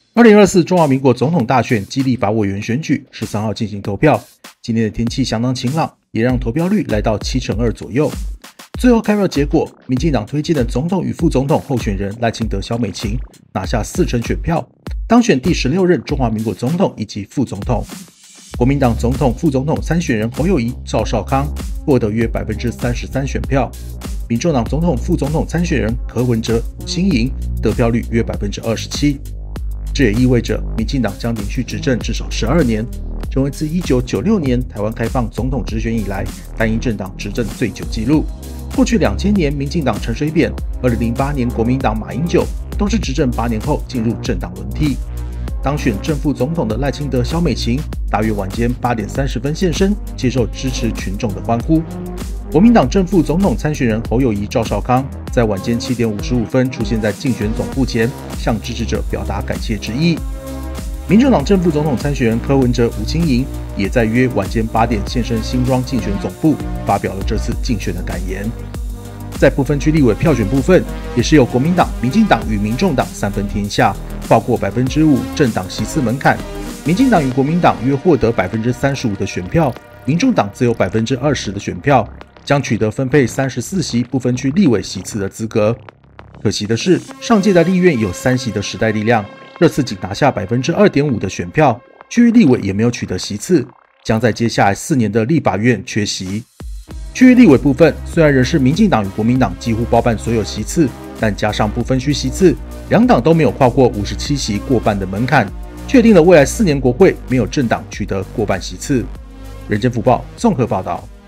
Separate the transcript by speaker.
Speaker 1: 2024中华民国总统大选及立法委员选举13号进行投票。今天的天气相当晴朗，也让投票率来到72%左右。最后开票结果，民进党推荐的总统与副总统候选人赖清德、萧美琴拿下40%选票，当选第16任中华民国总统以及副总统。国民党总统、副总统参选人侯友宜、赵少康获得约33%选票。民众党总统、副总统参选人柯文哲、吴欣盈得票率约27%。这也意味着民进党将连续执政至少12年，成为自1996年台湾开放总统直选以来单一政党执政最久纪录。过去2000年民进党陈水扁，2008年国民党马英九都是执政8年后进入政党轮替。当选正副总统的赖清德、萧美琴大约晚间8点30分现身，接受支持群众的欢呼。国民党正副总统参选人侯友宜、赵少康在晚间7点55分出现在竞选总部前，向支持者表达感谢之意。民众党正副总统参选人柯文哲、吴欣盈也在约晚间8点现身新庄竞选总部，发表了这次竞选的感言。在不分区立委票选部分，也是由国民党、民进党与民众党三分天下，跨过5%政党席次门槛。民进党与国民党约获得35%的选票，民众党则有20%的选票，将取得分配34席不分区立委席次的资格。可惜的是，上届的立院有3席的时代力量，这次仅拿下2.5%的选票，区域立委也没有取得席次，将在接下来4年的立法院缺席。区域立委部分，虽然仍是民进党与国民党几乎包办所有席次，但加上不分区席次，两党都没有跨过57席过半的门槛，确定了未来4年国会没有政党取得过半席次。人间福报综合报道。